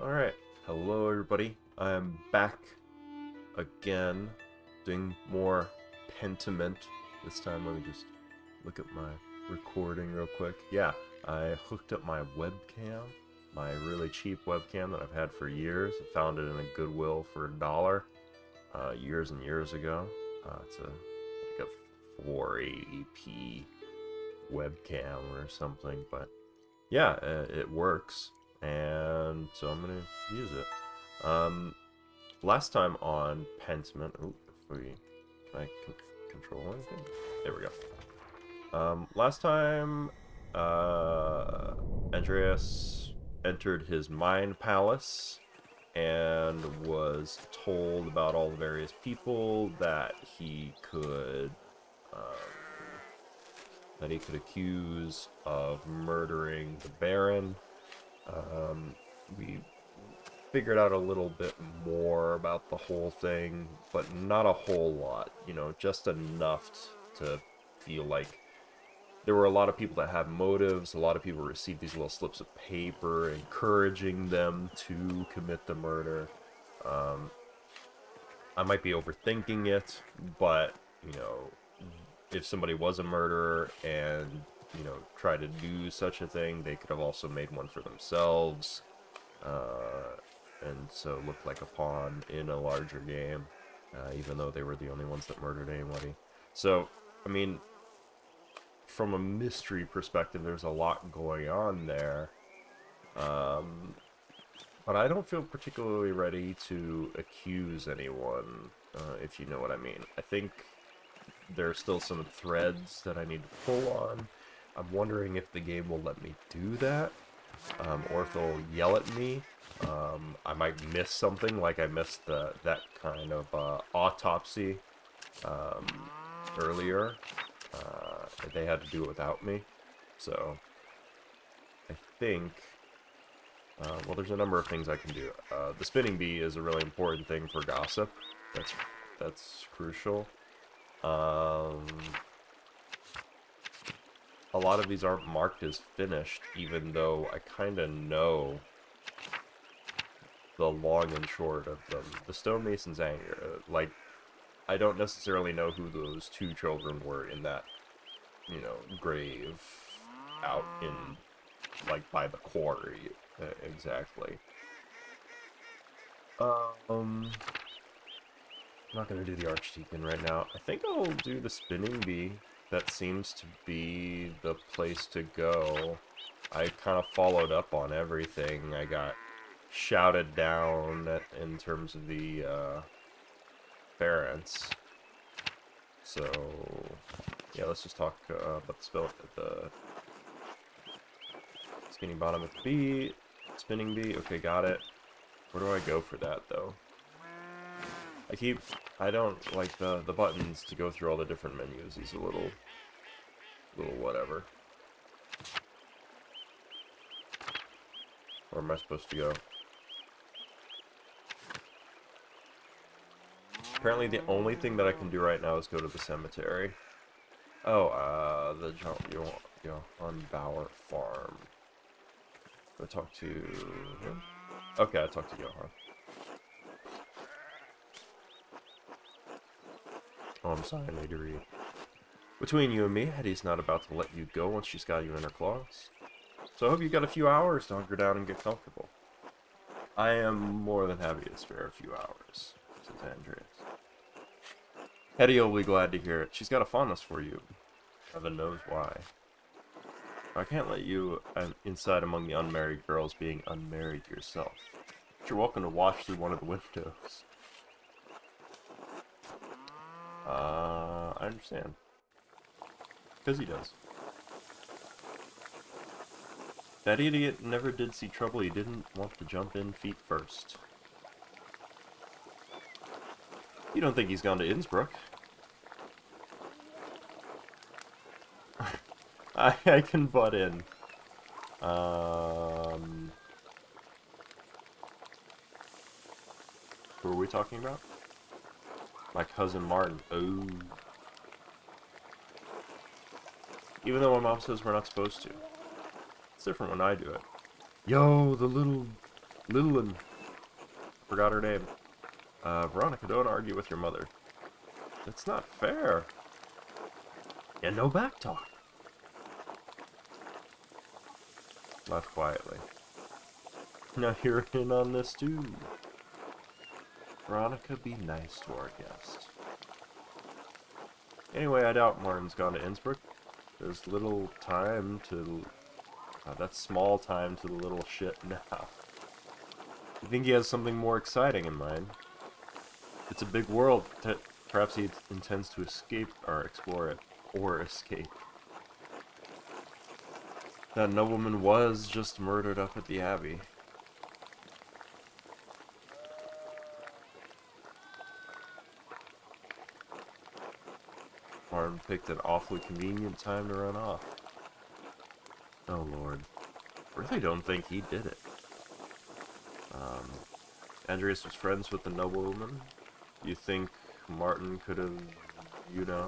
Alright, hello everybody. I'm back again doing more Pentiment. This time let me just look at my recording real quick. Yeah, I hooked up my webcam, my really cheap webcam that I've had for years. I found it in a Goodwill for $1 years and years ago. It's like a 480p webcam or something, but yeah, it works. And so I'm gonna use it. Last time on Pentiment, can I control anything? There we go. Last time, Andreas entered his mind palace and was told about all the various people that he could accuse of murdering the Baron. We figured out a little bit more about the whole thing, but not a whole lot, you know, just enough to feel like there were a lot of people that had motives. A lot of people received these little slips of paper encouraging them to commit the murder. I might be overthinking it, but, you know, if somebody was a murderer and, you know, tried to do such a thing, they could have also made one for themselves, and so looked like a pawn in a larger game, even though they were the only ones that murdered anybody. So, I mean, from a mystery perspective, there's a lot going on there, but I don't feel particularly ready to accuse anyone, if you know what I mean. I think there are still some threads that I need to pull on. I'm wondering if the game will let me do that, or if they'll yell at me. I might miss something, like I missed that kind of autopsy earlier. They had to do it without me, so I think, well, there's a number of things I can do. The spinning bee is a really important thing for gossip. That's crucial. A lot of these aren't marked as finished, even though I kind of know the long and short of them. The stonemason's anger, like, I don't necessarily know who those two children were in that, you know, grave out in, like, by the quarry, exactly. I'm not going to do the Archdeacon right now. I think I'll do the spinning bee. That seems to be the place to go. I kind of followed up on everything. I got shouted down in terms of the parents. So, yeah, let's just talk about the skinny bottom of the bee. Spinning bee. Okay, got it. Where do I go for that, though? I don't like the buttons to go through all the different menus. These are a little whatever. Where am I supposed to go? Apparently the only thing that I can do right now is go to the cemetery. Oh, the Johann Bauer farm. Go talk to him? Okay, I talked to Johann. Oh, I'm sorry, I need to read. Between you and me, Hetty's not about to let you go once she's got you in her claws. So I hope you got a few hours to hunker down and get comfortable. I am more than happy to spare a few hours, says Andreas. Hetty will be glad to hear it. She's got a fondness for you. Heaven knows why. I can't let you inside among the unmarried girls being unmarried yourself. But you're welcome to watch through one of the windows. I understand. Because he does. That idiot never did see trouble. He didn't want to jump in feet first. You don't think he's gone to Innsbruck? I can butt in. Who are we talking about? My cousin Martin. Oh. Even though my mom says we're not supposed to. It's different when I do it. Yo, the little Lillian. Forgot her name. Veronica, don't argue with your mother. That's not fair. And no back talk. Left quietly. Now you're in on this too. Veronica, be nice to our guest. Anyway, I doubt Martin's gone to Innsbruck. There's little time to... that's small time to the little shit now. You think he has something more exciting in mind? It's a big world. Perhaps he intends to escape or explore it. Or escape. That nobleman was just murdered up at the Abbey. Martin picked an awfully convenient time to run off. Oh lord. I really don't think he did it. Andreas was friends with the noblewoman. You think Martin could have, you know?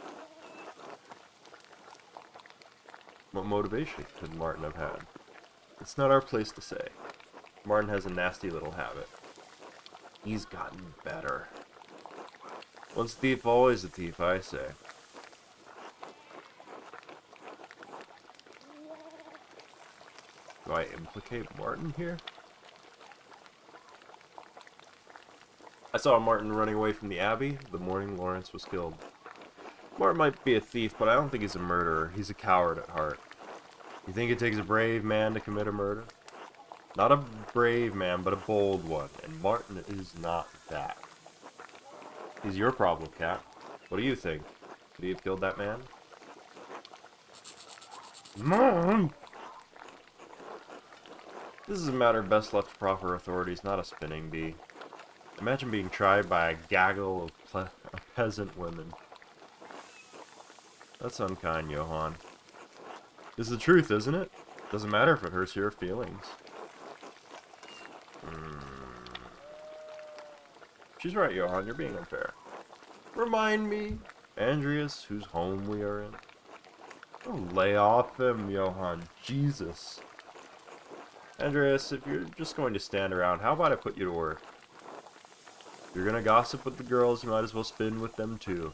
What motivation could Martin have had? It's not our place to say. Martin has a nasty little habit. He's gotten better. Once a thief, always a thief, I say. Do I implicate Martin here? I saw Martin running away from the Abbey the morning Lawrence was killed. Martin might be a thief, but I don't think he's a murderer. He's a coward at heart. You think it takes a brave man to commit a murder? Not a brave man, but a bold one, and Martin is not that. He's your problem, Cat. What do you think? Could he have killed that man? Mom! This is a matter best left to proper authorities, not a spinning bee. Imagine being tried by a gaggle of peasant women. That's unkind, Johann. It's the truth, isn't it? Doesn't matter if it hurts your feelings. She's right, Johann. You're being unfair. Remind me, Andreas, whose home we are in. Oh, lay off him, Johann. Jesus. Andreas, if you're just going to stand around, how about I put you to work? If you're gonna gossip with the girls, you might as well spin with them too.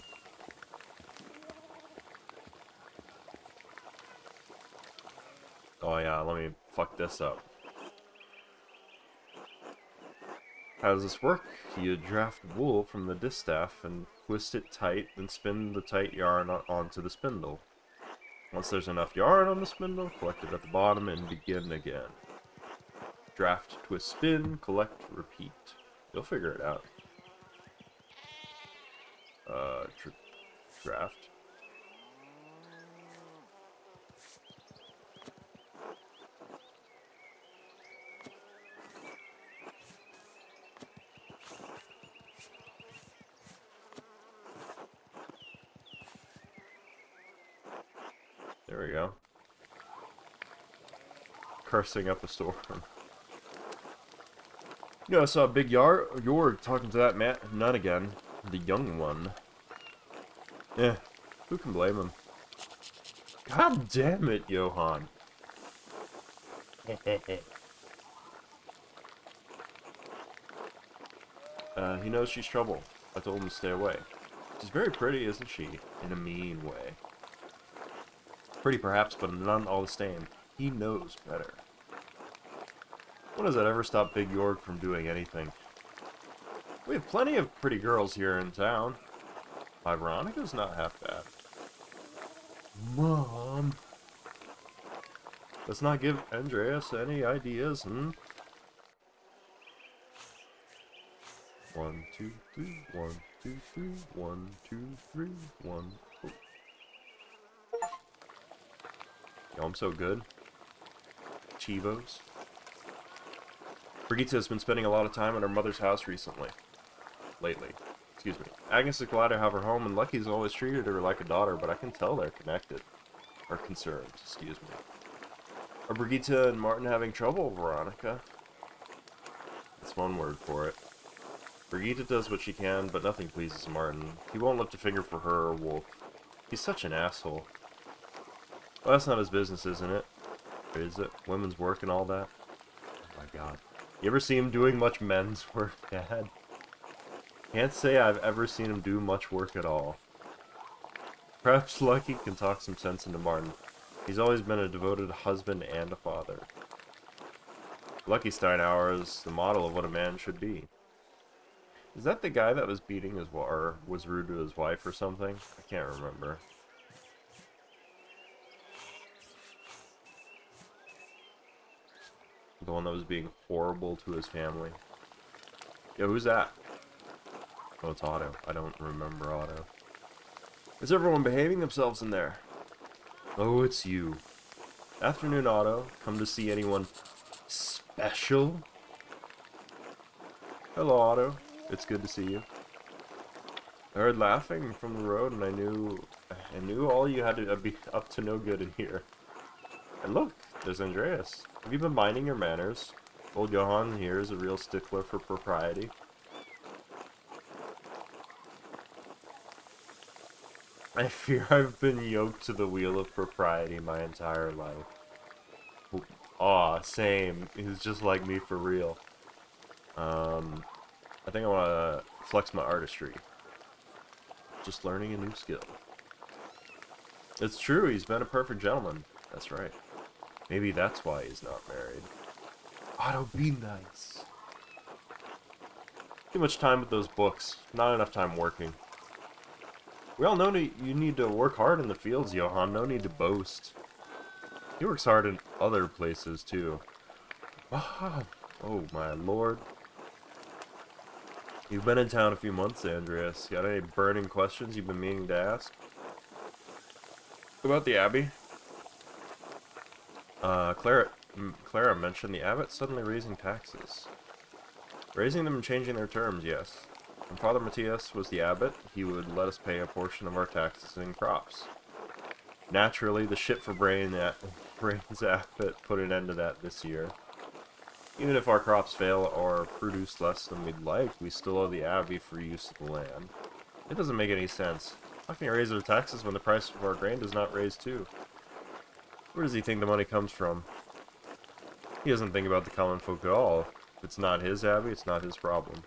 Oh yeah, let me fuck this up. How does this work? You draft wool from the distaff and twist it tight, then spin the tight yarn onto the spindle. Once there's enough yarn on the spindle, collect it at the bottom and begin again. Draft, twist, spin, collect, repeat. You'll figure it out. Draft. There we go. Cursing up a storm. You know, I saw a big Jorg talking to that nun again. The young one. Eh, who can blame him? God damn it, Johann. He knows she's trouble. I told him to stay away. She's very pretty, isn't she? In a mean way. Pretty perhaps, but none all the same. He knows better. When does that ever stop Big Jorg from doing anything? We have plenty of pretty girls here in town. My Veronica's not half bad. Mom! Let's not give Andreas any ideas, hmm? 1, 2, 3, 1, 2, 3, 1, 2, 3, 1. Oh. Yo, I'm so good. Chivos. Brigitte has been spending a lot of time at her mother's house lately. Excuse me. Agnes is glad to have her home, and Lucky's always treated her like a daughter, but I can tell they're connected. Or concerned, excuse me. Are Brigitte and Martin having trouble, Veronica? That's one word for it. Brigitte does what she can, but nothing pleases Martin. He won't lift a finger for her or Wolf. He's such an asshole. Well, that's not his business, isn't it? Or is it? Women's work and all that? Oh my god. You ever see him doing much men's work, Dad? Can't say I've ever seen him do much work at all. Perhaps Lucky can talk some sense into Martin. He's always been a devoted husband and a father. Lucky Steinhauer is the model of what a man should be. Is that the guy that was beating his or was rude to his wife or something? I can't remember. The one that was being horrible to his family. Yo, who's that? Oh, it's Otto. I don't remember Otto. Is everyone behaving themselves in there? Oh, it's you. Afternoon, Otto. Come to see anyone special? Hello, Otto. It's good to see you. I heard laughing from the road, and I knew all you had to be up to no good in here. And look, there's Andreas. Have you been minding your manners? Old Johann here is a real stickler for propriety. I fear I've been yoked to the wheel of propriety my entire life. Aw, same. He's just like me for real. I think I want to flex my artistry. Just learning a new skill. It's true, he's been a perfect gentleman. That's right. Maybe that's why he's not married. Otto, be nice. Too much time with those books. Not enough time working. We all know you need to work hard in the fields, Johann. No need to boast. He works hard in other places, too. Oh my lord. You've been in town a few months, Andreas. Got any burning questions you've been meaning to ask? About the Abbey? Clara mentioned the abbot suddenly raising taxes. Raising them and changing their terms, yes. When Father Matthias was the abbot, he would let us pay a portion of our taxes in crops. Naturally, the shit for Brains abbot put an end to that this year. Even if our crops fail or produce less than we'd like, we still owe the abbey for use of the land. It doesn't make any sense. How can you raise our taxes when the price of our grain does not raise too? Where does he think the money comes from? He doesn't think about the common folk at all. If it's not his abbey, it's not his problem.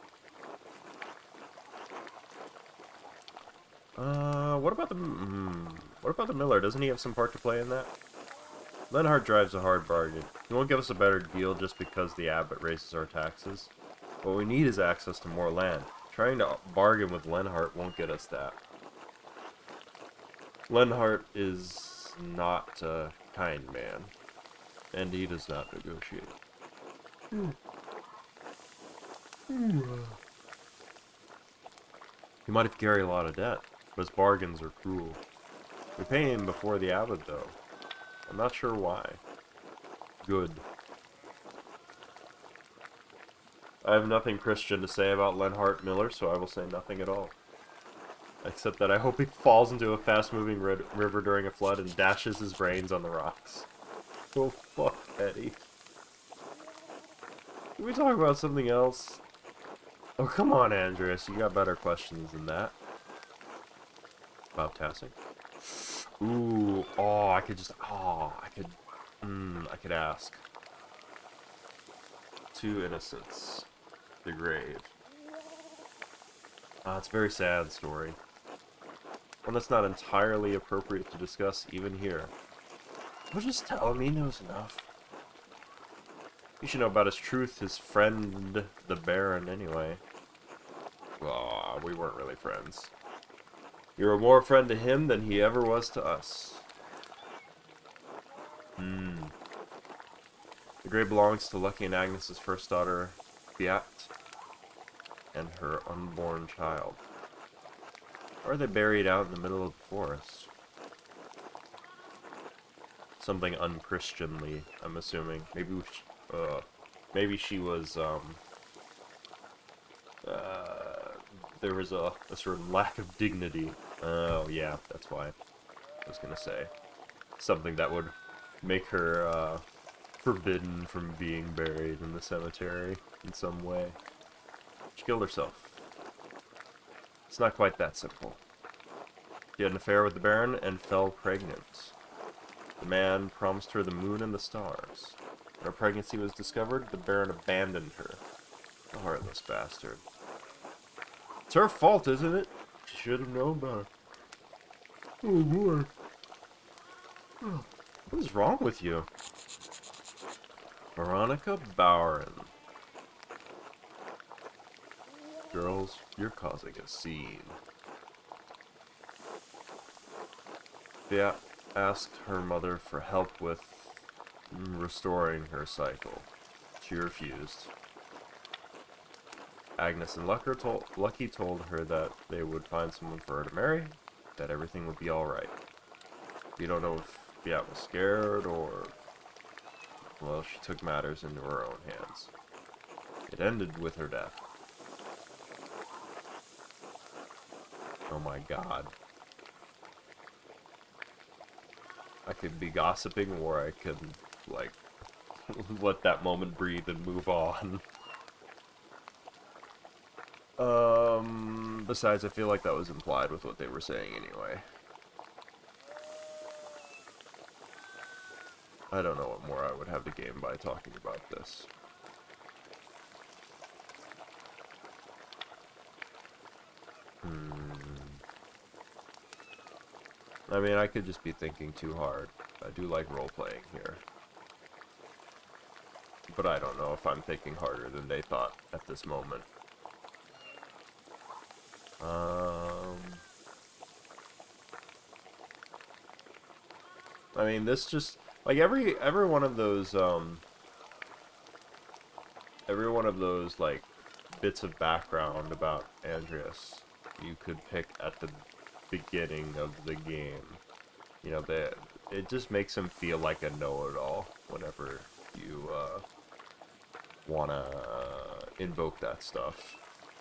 What about the miller? Doesn't he have some part to play in that? Lenhart drives a hard bargain. He won't give us a better deal just because the abbot raises our taxes. What we need is access to more land. Trying to bargain with Lenhart won't get us that. Lenhart is not a kind man, and he does not negotiate. He might have carried a lot of debt, but his bargains are cruel. We pay him before the abbot, though. I'm not sure why. Good. I have nothing Christian to say about Lenhart Miller, so I will say nothing at all. Except that I hope he falls into a fast-moving river during a flood and dashes his brains on the rocks. Oh, fuck, Eddie. Can we talk about something else? Oh, come on, Andreas. You got better questions than that. About Tassing. Ooh, oh, I could ask. Two innocents. The grave. It's a very sad story. One that's not entirely appropriate to discuss even here. We'll just tell him he knows enough. You should know about his truth, his friend, the Baron, anyway. Aw, we weren't really friends. You were more a friend to him than he ever was to us. The grave belongs to Lucky and Agnes's first daughter, Beat, and her unborn child. Or are they buried out in the middle of the forest? Something unchristianly, I'm assuming. Maybe she was, there was a sort of lack of dignity. Oh, yeah, that's why. I was gonna say. Something that would make her, forbidden from being buried in the cemetery in some way. She killed herself. It's not quite that simple. She had an affair with the Baron and fell pregnant. The man promised her the moon and the stars. When her pregnancy was discovered, the Baron abandoned her. The heartless bastard. It's her fault, isn't it? She should have known better. Oh boy. Oh, what is wrong with you? Veronica Bowron. Girls, you're causing a scene. Thea asked her mother for help with restoring her cycle. She refused. Agnes and Lucky told her that they would find someone for her to marry, that everything would be alright. You don't know if Beat was scared or... well, she took matters into her own hands. It ended with her death. Oh my god. I could be gossiping or I could, like, let that moment breathe and move on. Besides, I feel like that was implied with what they were saying anyway. I don't know what more I would have to gain by talking about this. I mean, I could just be thinking too hard. I do like role-playing here. But I don't know if I'm thinking harder than they thought at this moment. I mean, this just... like, every one of those, like, bits of background about Andreas, you could pick at the beginning of the game. You know, it just makes him feel like a know-it-all whenever you, wanna invoke that stuff.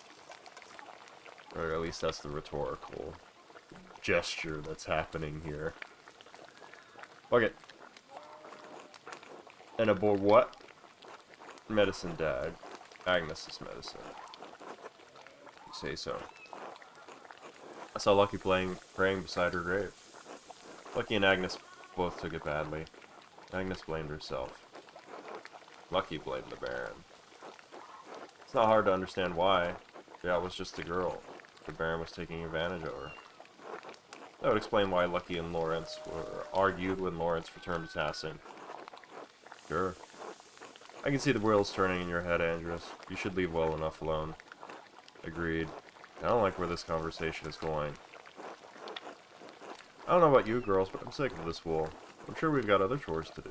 Or at least that's the rhetorical gesture that's happening here. Fuck it. And aboard what? Medicine, Dad. Agnes's medicine. You say so. I saw Lucky praying beside her grave. Lucky and Agnes both took it badly. Agnes blamed herself. Lucky blamed the Baron. It's not hard to understand why. That was just a girl. The Baron was taking advantage of her. That would explain why Lucky and Lawrence were argued when Lawrence returned assassin. Sure. I can see the wheels turning in your head, Andreas. You should leave well enough alone. Agreed. I don't like where this conversation is going. I don't know about you girls, but I'm sick of this wool. I'm sure we've got other chores to do.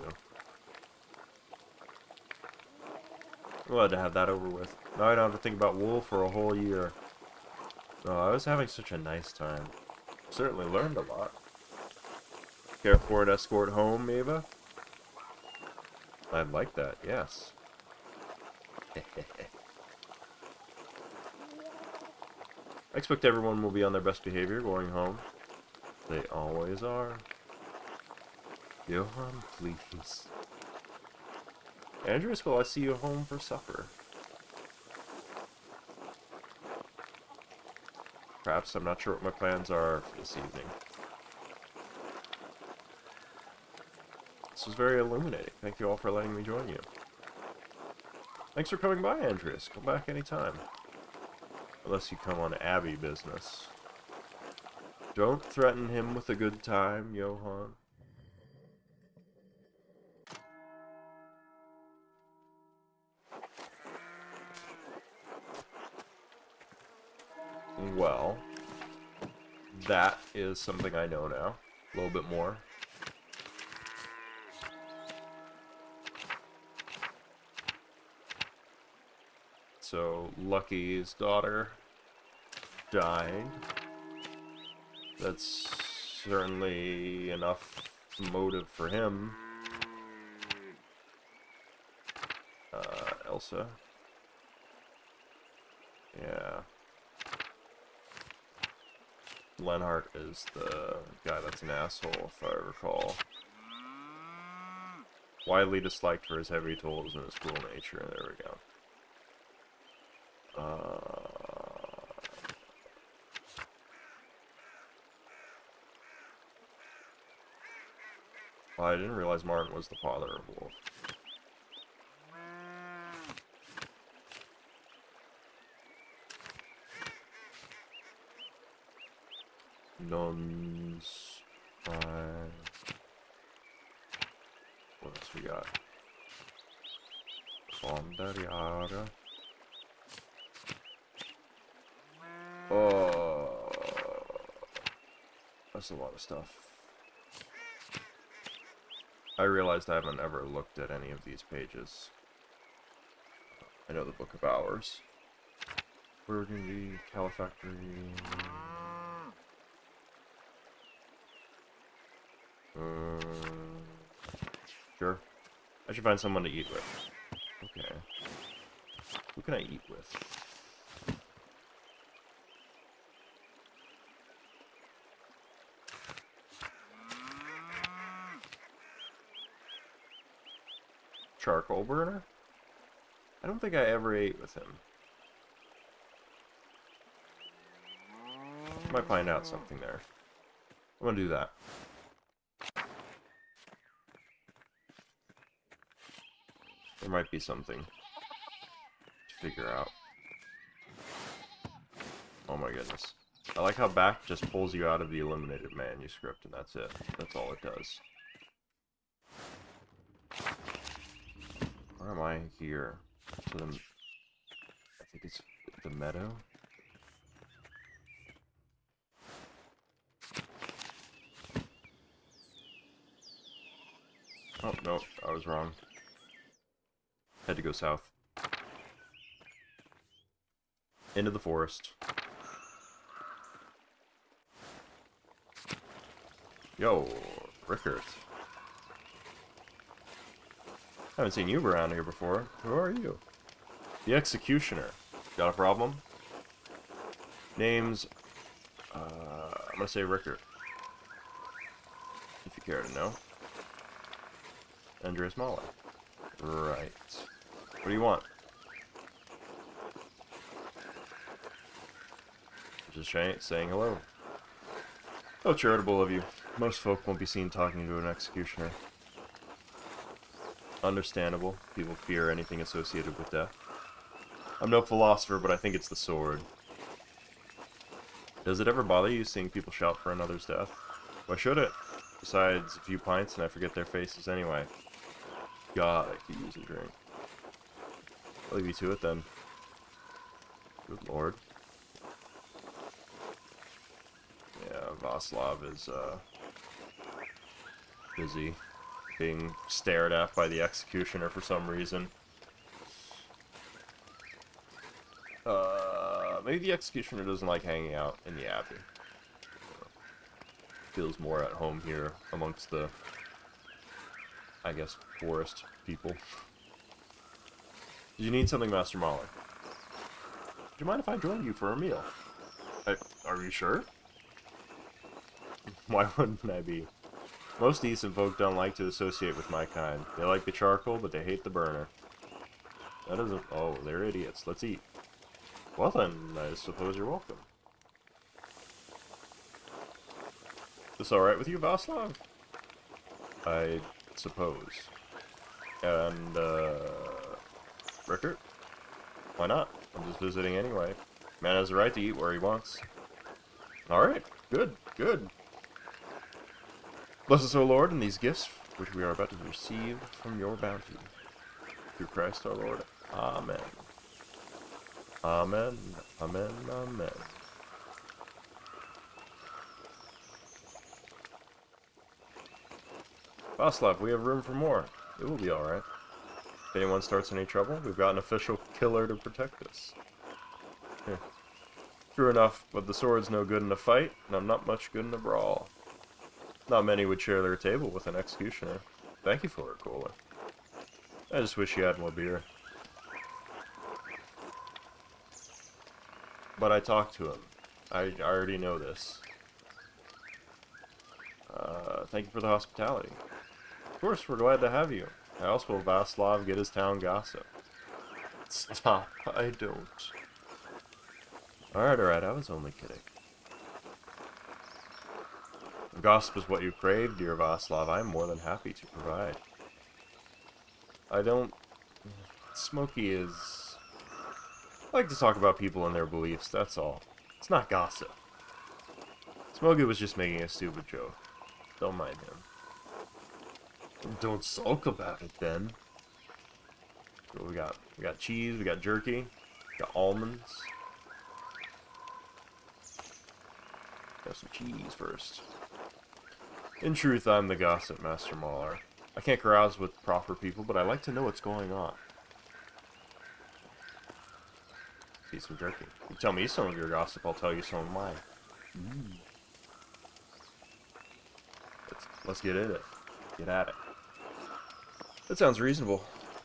I'm glad to have that over with. Now I don't have to think about wool for a whole year. Oh, I was having such a nice time. Certainly learned a lot. Care for an escort home, Ava? I'd like that, yes. I expect everyone will be on their best behavior going home. They always are. Johann, please. Andreas, will I see you home for supper? Perhaps. I'm not sure what my plans are for this evening. This was very illuminating. Thank you all for letting me join you. Thanks for coming by, Andreas. Come back anytime. Unless you come on Abbey business. Don't threaten him with a good time, Johann. Well, that is something I know now. A little bit more. So, Lucky's daughter died. That's certainly enough motive for him. Elsa. Yeah. Lenhart is the guy that's an asshole, if I recall. Widely disliked for his heavy tools and his cruel nature. There we go. Well, I didn't realize Martin was the father of Wolf. Nuns. What else we got? Sonderiara. Oh, that's a lot of stuff. I realized I haven't ever looked at any of these pages. I know the Book of Hours. Burgundy, Califactory. Sure. I should find someone to eat with. Okay. Who can I eat with? Charcoal burner? I don't think I ever ate with him. I might find out something there. I'm gonna do that. There might be something to figure out. Oh my goodness. I like how back just pulls you out of the eliminated manuscript and that's it. That's all it does. Where am I here? So I think it's the meadow. Oh, no, I was wrong. Had to go south. Into the forest. Yo, Rickert. Haven't seen you around here before. Who are you? The Executioner. Got a problem? Name's... I'm gonna say Rickert. If you care to know. Andreas Mahler. Right. What do you want? Just saying hello. How charitable of you. Most folk won't be seen talking to an executioner. Understandable. People fear anything associated with death. I'm no philosopher, but I think it's the sword. Does it ever bother you seeing people shout for another's death? Why should it? Besides, a few pints and I forget their faces anyway. God, I could use a drink. I'll leave you to it then. Good lord. Yeah, Vaslav is, busy being stared at by the executioner for some reason. Maybe the executioner doesn't like hanging out in the abbey. Feels more at home here amongst the, I guess, forest people. Do you need something, Master Mahler? Do you mind if I join you for a meal? Are you sure? Why wouldn't I be? Most decent folk don't like to associate with my kind. They like the charcoal, but they hate the burner. That isn't... Oh, they're idiots. Let's eat. Well then, I suppose you're welcome. This alright with you, Vaslav? I suppose. And, Rickert? Why not? I'm just visiting anyway. Man has the right to eat where he wants. Alright, good, good. Bless us, O Lord, in these gifts which we are about to receive from your bounty. Through Christ our Lord. Amen. Amen. Amen. Amen. Vaslav, we have room for more. It will be alright. If anyone starts any trouble, we've got an official killer to protect us. Here. True enough, but the sword's no good in a fight, and I'm not much good in a brawl. Not many would share their table with an executioner. Thank you for it, Kohler. I just wish you had more beer. But I talked to him. I already know this. Thank you for the hospitality. Of course, we're glad to have you. How else will Vaslav get his town gossip? Stop, I don't. Alright, I was only kidding. If gossip is what you crave, dear Vaslav, I'm more than happy to provide. I don't... Smokey is... I like to talk about people and their beliefs, that's all. It's not gossip. Smokey was just making a stupid joke. Don't mind him. Don't sulk about it then. What we got? We got cheese, we got jerky, we got almonds. Got some cheese first. In truth, I'm the gossip master mauler. I can't carouse with proper people, but I like to know what's going on. See some jerky. You tell me some of your gossip, I'll tell you some of mine. Let's get at it. Get at it. That sounds reasonable.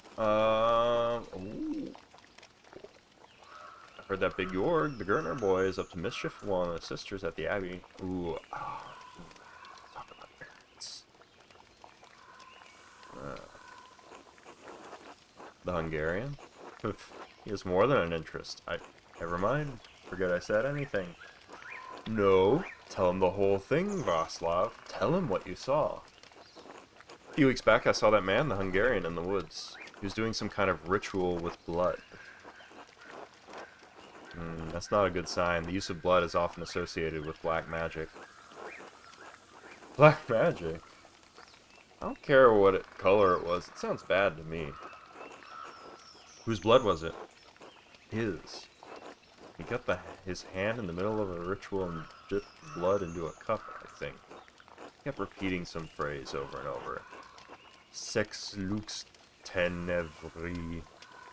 Ooh. I heard that big Jorg, the Gertner boy, is up to mischief with one of the sisters at the Abbey. Ooh. Talk about parents. The Hungarian? He has more than an interest. Never mind. Forget I said anything. No. Tell him the whole thing, Václav. Tell him what you saw. A few weeks back, I saw that man, the Hungarian, in the woods. He was doing some kind of ritual with blood. That's not a good sign. The use of blood is often associated with black magic. Black magic? I don't care what color it was. It sounds bad to me. Whose blood was it? His. He got his hand in the middle of a ritual and dipped blood into a cup, I think. He kept repeating some phrase over and over. Sex lux tenebri.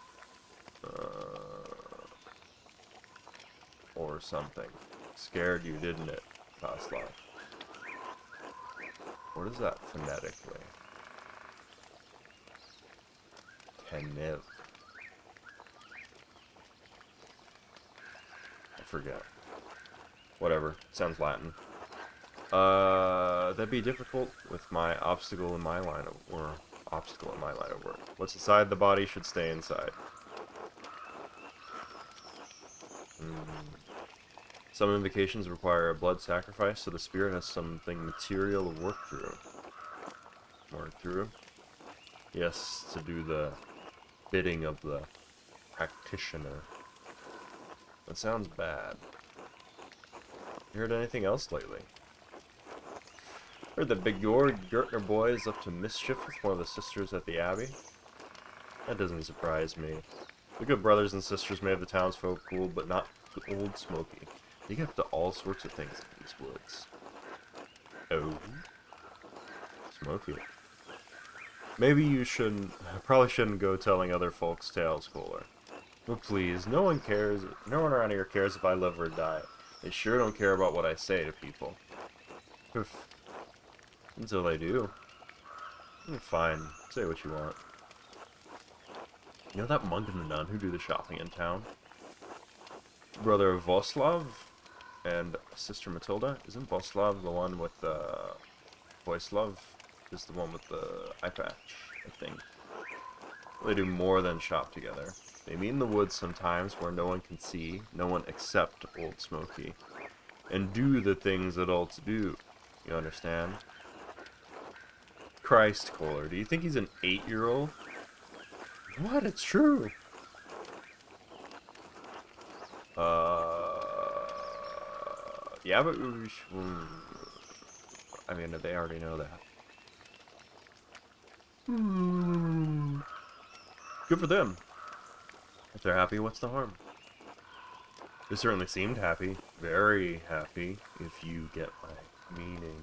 Or something. Scared you, didn't it, Václav? What is that phonetically? Tenev. I forget. Whatever. Sounds Latin. That'd be difficult with my obstacle in my line of work. What's inside the body should stay inside. Some invocations require a blood sacrifice, so the spirit has something material to work through. Yes, to do the bidding of the practitioner. That sounds bad. You heard anything else lately? Heard that big Gertner boy is up to mischief with one of the sisters at the Abbey. That doesn't surprise me. The good brothers and sisters may have the townsfolk fooled, but not the old Smoky. They get up to all sorts of things in these woods. Oh. Smoky. Maybe you probably shouldn't go telling other folks' tales, Kohler. But please, no one around here cares if I live or die. They sure don't care about what I say to people. Until they do. Fine, say what you want. You know that monk and the nun who do the shopping in town? Brother Václav and Sister Matilda? Isn't Václav the one with the... Voislav is the one with the eye patch, I think. They do more than shop together. They meet in the woods sometimes where no one can see, no one except Old Smoky, and do the things adults do. You understand? Christ, Kohler, do you think he's an 8-year-old? What? It's true. Yeah, but I mean, they already know that. Good for them. If they're happy, what's the harm? They certainly seemed happy. Very happy, if you get my meaning.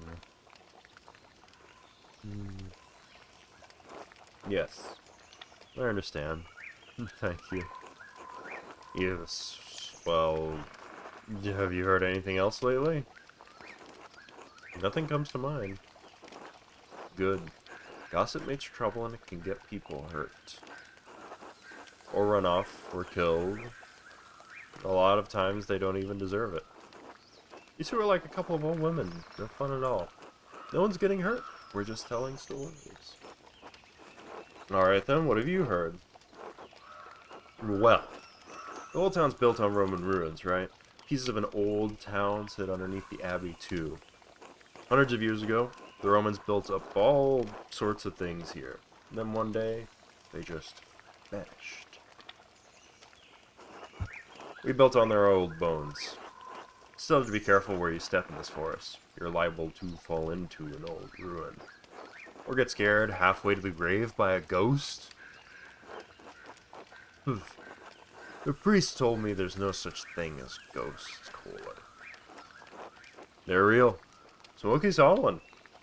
Yes. I understand. Thank you. Yes, well... Have you heard anything else lately? Nothing comes to mind. Good. Gossip makes trouble and it can get people hurt. Or run off, or killed. A lot of times they don't even deserve it. These two are like a couple of old women. No fun at all. No one's getting hurt. We're just telling stories. Alright then, what have you heard? Well, the old town's built on Roman ruins, right? Pieces of an old town sit underneath the abbey too. Hundreds of years ago, the Romans built up all sorts of things here. And then one day, they just vanished. We built on their old bones. Still have to be careful where you step in this forest. You're liable to fall into an old ruin. Or get scared halfway to the grave by a ghost. The priest told me there's no such thing as ghosts, Kohler. They're real. Smokey saw one.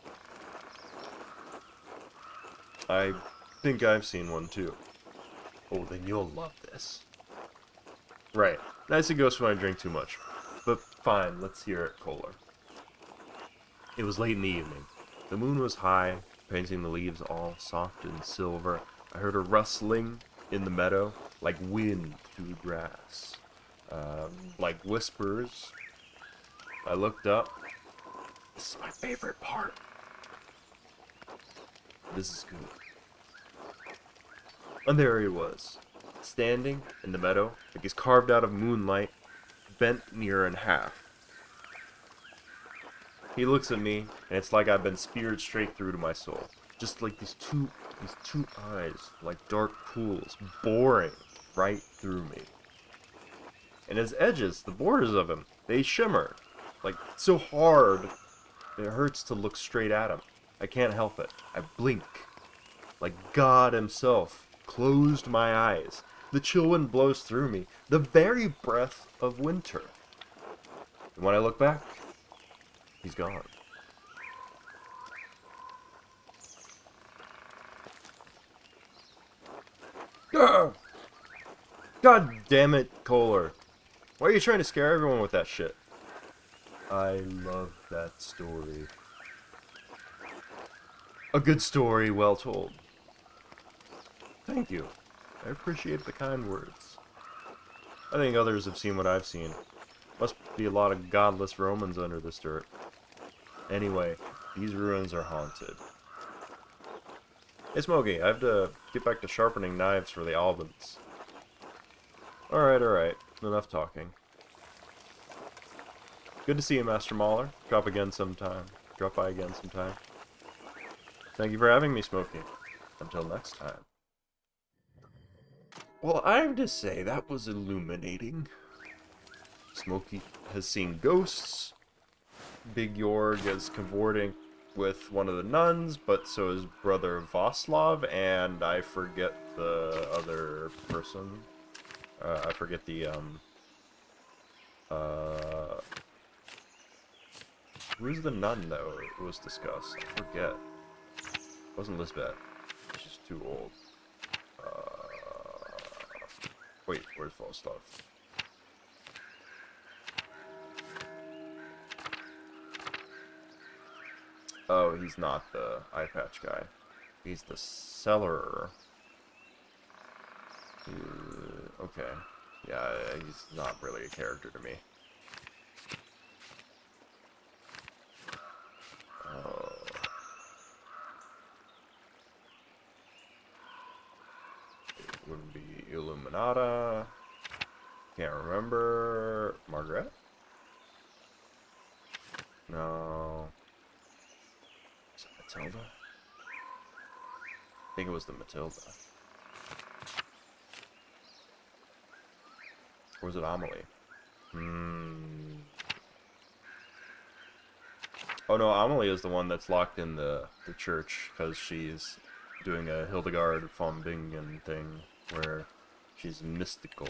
I think I've seen one too. Oh, then you'll love this. Right. I see ghosts when I drink too much. But fine, let's hear it, Kohler. It was late in the evening. The moon was high, painting the leaves all soft and silver. I heard a rustling in the meadow, like wind through the grass. Like whispers. I looked up. This is my favorite part. This is good. And there he was, standing in the meadow, like he's carved out of moonlight, bent near in half. He looks at me, and it's like I've been speared straight through to my soul. Just like these two eyes, like dark pools, boring right through me. And his edges, the borders of him, they shimmer, like so hard, it hurts to look straight at him. I can't help it. I blink, like God himself closed my eyes. The chill wind blows through me, the very breath of winter. And when I look back, he's gone. Ugh! God damn it, Kohler. Why are you trying to scare everyone with that shit? I love that story. A good story, well told. Thank you. I appreciate the kind words. I think others have seen what I've seen. Must be a lot of godless Romans under this dirt. Anyway, these ruins are haunted. Hey Smokey, I have to get back to sharpening knives for the Albans. Alright. Enough talking. Good to see you, Master Mahler. Drop by again sometime. Thank you for having me, Smokey. Until next time. Well, I have to say, that was illuminating. Smokey has seen ghosts. Big Jorg is cavorting with one of the nuns, but so is Brother Vaslav, and I forget the other person. I forget the, who's the nun that was discussed? I forget. It wasn't Lisbeth. She's too old. Wait, where's Falstaff? Oh, he's not the eye patch guy. He's the cellarer. Okay. Yeah, he's not really a character to me. It wouldn't be Illuminata. Can't remember. Margaret? No. Is it Matilda? I think it was the Matilda. Or was it Amelie? Oh no, Amelie is the one that's locked in the church because she's doing a Hildegard von Bingen thing where she's mystical.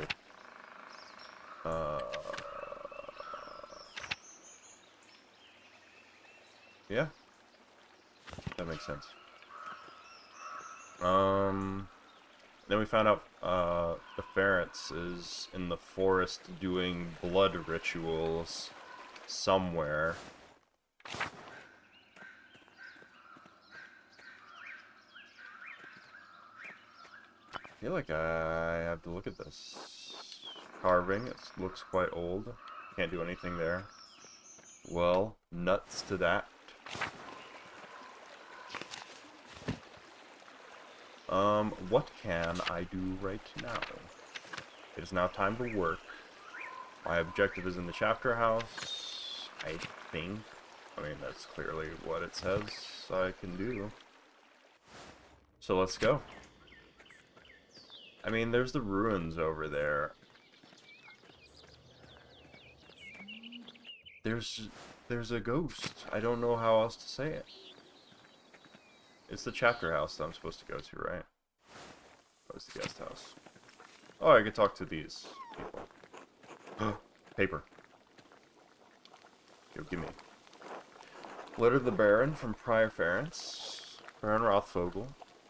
Yeah, that makes sense. Then we found out the Ference is in the forest doing blood rituals somewhere. I feel like I have to look at this carving. It looks quite old. Can't do anything there. Well, nuts to that. What can I do right now? It is now time to work. My objective is in the chapter house, I think. I mean, that's clearly what it says I can do. So let's go. I mean, there's the ruins over there. There's a ghost. I don't know how else to say it. It's the chapter house that I'm supposed to go to, right? That was the guest house. Oh, I could talk to these people. Paper. Yo, give me. Letter to the Baron from Prior Ference. Baron Rothvogel.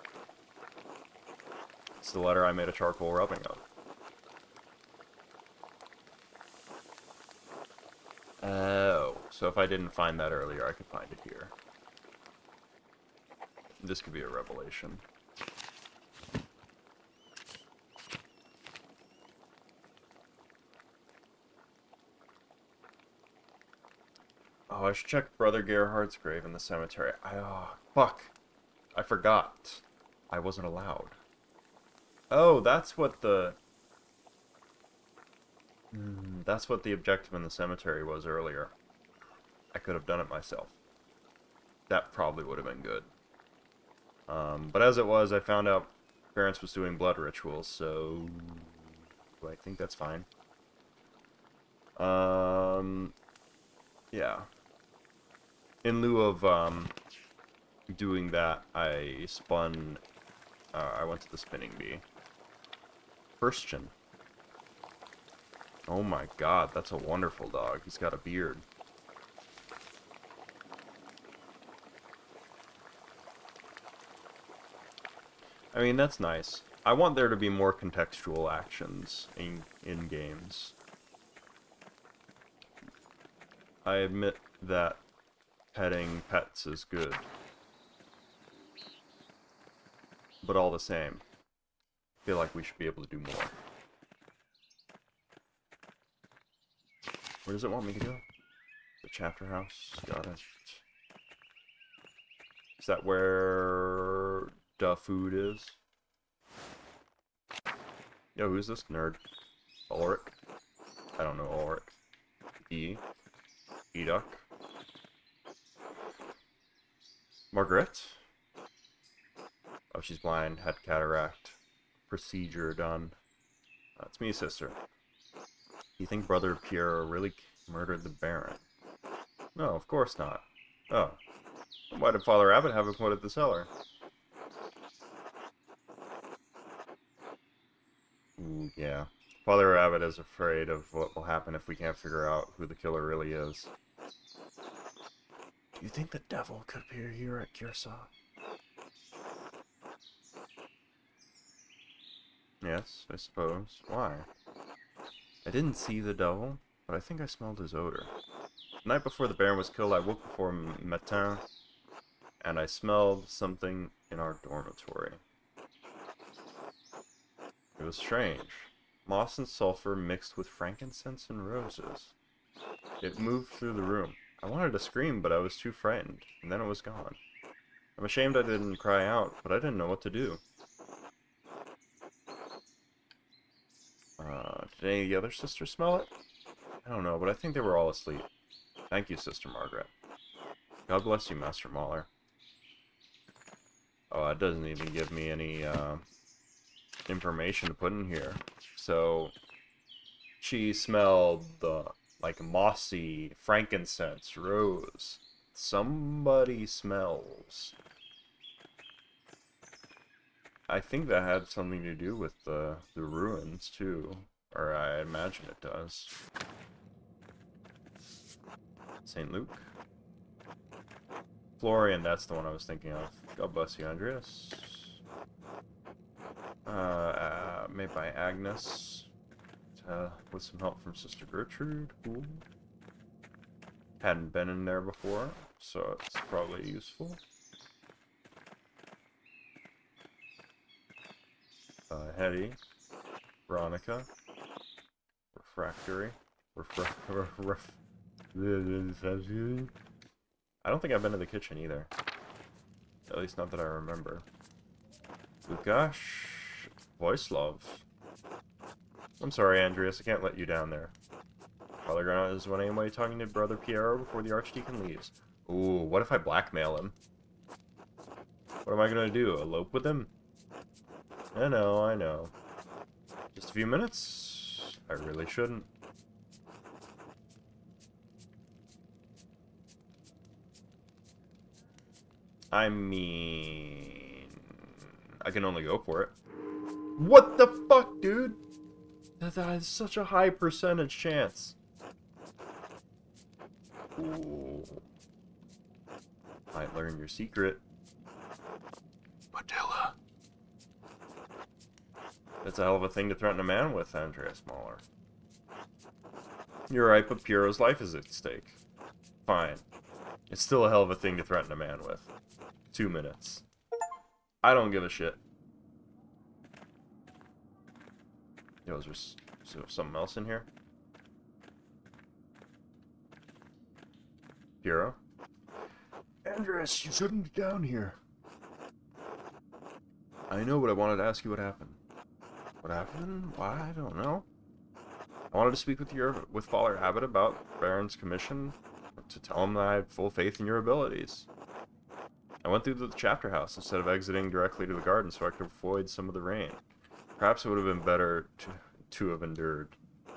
It's the letter I made a charcoal rubbing of. Oh, so if I didn't find that earlier, I could find it here. This could be a revelation. Oh, I should check Brother Gerhard's grave in the cemetery. Oh, fuck. I forgot. I wasn't allowed. Oh, that's what the... that's what the objective in the cemetery was earlier. I could have done it myself. That probably would have been good. But as it was, I found out Ference was doing blood rituals, so... I think that's fine. Yeah. In lieu of, doing that, I spun... I went to the spinning bee. Christian. Oh my god, that's a wonderful dog. He's got a beard. I mean, that's nice. I want there to be more contextual actions in games. I admit that petting pets is good. But all the same, I feel like we should be able to do more. Where does it want me to go? The chapter house. Got it. Is that where the food is? Yo, who's this nerd? Ulrich? I don't know Ulrich. Educk. Margaret? Oh, she's blind. Had cataract. Procedure done. It's me, sister. You think Brother Pierre really murdered the Baron? No, of course not. Oh. Why did Father Abbot have him put at the cellar? Ooh, yeah. Father Abbot is afraid of what will happen if we can't figure out who the killer really is. Do you think the devil could appear here at Kyrsa? Yes, I suppose. Why? I didn't see the devil, but I think I smelled his odor. The night before the Baron was killed, I woke before Matin, and I smelled something in our dormitory. It was strange. Moss and sulfur mixed with frankincense and roses. It moved through the room. I wanted to scream, but I was too frightened, and then it was gone. I'm ashamed I didn't cry out, but I didn't know what to do. Did any of the other sisters smell it? I don't know, but I think they were all asleep. Thank you, Sister Margaret. God bless you, Master Mahler. Oh, that doesn't even give me any, information to put in here. So, she smelled the, like, mossy frankincense rose. Somebody smells. I think that had something to do with the ruins, too. Or I imagine it does. St. Luke. Florian, that's the one I was thinking of. God bless you, Andreas. Made by Agnes. With some help from Sister Gertrude. Cool. Hadn't been in there before, so it's probably useful. Hetty. Veronica. Refractory. I don't think I've been to the kitchen either. At least not that I remember. Lukash. Voislav. I'm sorry, Andreas, I can't let you down there. Father Granat is one anybody talking to Brother Piero before the Archdeacon leaves. Ooh, what if I blackmail him? What am I gonna do? Elope with him? I know. Just a few minutes? I really shouldn't. I mean, I can only go for it. What the fuck, dude? That is such a high percentage chance. Ooh. Might learn your secret. Padilla. That's a hell of a thing to threaten a man with, Andrea Smaller. You're right, but Piero's life is at stake. Fine. It's still a hell of a thing to threaten a man with. 2 minutes. I don't give a shit. Yo, is there something else in here? Piero? Andres, you shouldn't be down here. I know, but I wanted to ask you what happened. What happened? Why? I don't know. I wanted to speak with Father Abbott about Baron's commission, to tell him that I had full faith in your abilities. I went through the chapter house instead of exiting directly to the garden so I could avoid some of the rain. Perhaps it would have been better to have endured.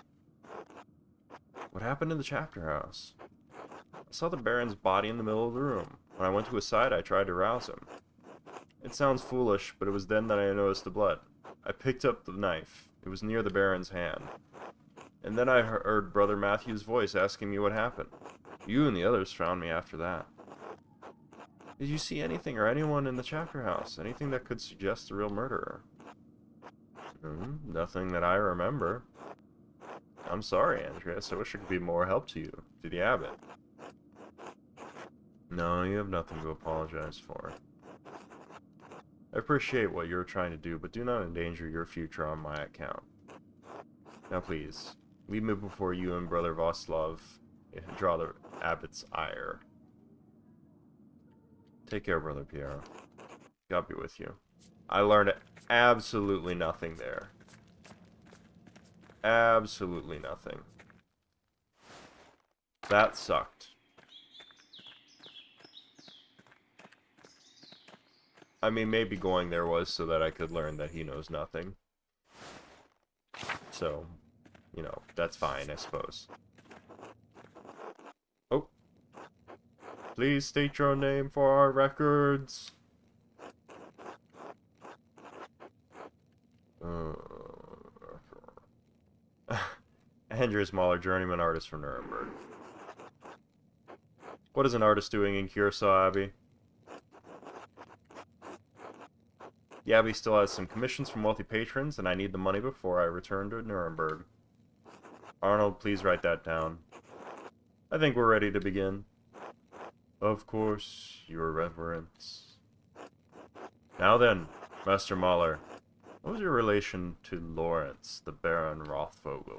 What happened in the chapter house? I saw the Baron's body in the middle of the room. When I went to his side, I tried to rouse him. It sounds foolish, but it was then that I noticed the blood. I picked up the knife. It was near the Baron's hand. And then I heard Brother Matthew's voice asking me what happened. You and the others found me after that. Did you see anything or anyone in the chapter house? Anything that could suggest the real murderer? Nothing that I remember. I'm sorry, Andreas. I wish I could be more help to you, to the abbot. No, you have nothing to apologize for. I appreciate what you're trying to do, but do not endanger your future on my account. Now please, leave me before you and Brother Voslav draw the abbot's ire. Take care, Brother Piero. God be with you. I learned absolutely nothing there. Absolutely nothing. That sucked. I mean, maybe going there was so that I could learn that he knows nothing. So, you know, that's fine, I suppose. Oh. Please state your name for our records. Andreas Mahler, journeyman artist from Nuremberg. What is an artist doing in Curacao Abbey? The Abbey still has some commissions from wealthy patrons, and I need the money before I return to Nuremberg. Arnold, please write that down. I think we're ready to begin. Of course, your reverence. Now then, Master Mahler, what was your relation to Lawrence, the Baron Rothvogel?